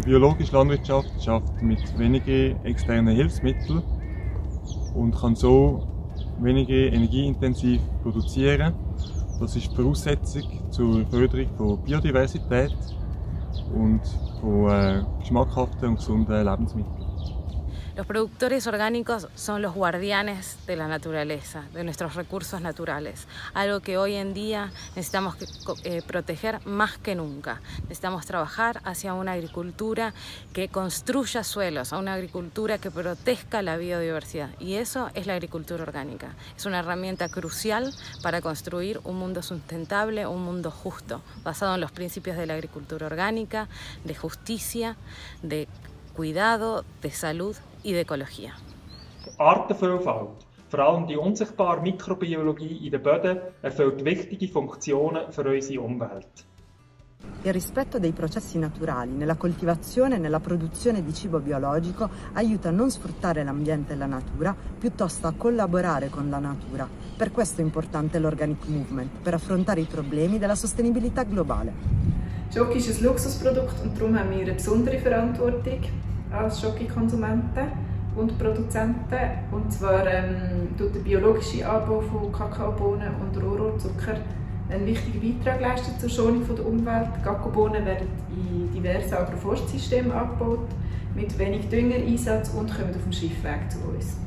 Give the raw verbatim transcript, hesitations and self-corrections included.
biologische Landwirtschaft schafft mit weniger externen Hilfsmitteln und kann so weniger energieintensiv produzieren. Das ist die Voraussetzung zur Förderung von Biodiversität und von äh, geschmackhaften und gesunden Lebensmitteln. Los productores orgánicos son los guardianes de la naturaleza, de nuestros recursos naturales, algo que hoy en día necesitamos eh, proteger más que nunca. Necesitamos trabajar hacia una agricultura que construya suelos, a una agricultura que proteja la biodiversidad, y eso es la agricultura orgánica. Es una herramienta crucial para construir un mundo sustentable, un mundo justo, basado en los principios de la agricultura orgánica, de justicia, de cuidado, de salud y de ecología. Artenvielfalt, vor allem die unsichtbare Mikrobiologie in den Böden, erfüllt wichtige Funzionen für unsere Umwelt. Il rispetto dei processi naturali nella coltivazione e nella produzione di cibo biologico aiuta a non sfruttare l'ambiente e la natura, piuttosto a collaborare con la natura. Per questo è importante l'Organic Movement, per affrontare i problemi della sostenibilità globale. Schoki ist ein Luxusprodukt und darum haben wir eine besondere Verantwortung als Schoki-Konsumenten und Produzenten. Und zwar ähm, tut der biologische Anbau von Kakaobohnen und Rohrzucker einen wichtigen Beitrag leisten zur Schonung der Umwelt. Kakaobohnen werden in diversen Agroforstsystemen abgebaut, mit wenig Düngereinsatz und kommen auf dem Schiffweg zu uns.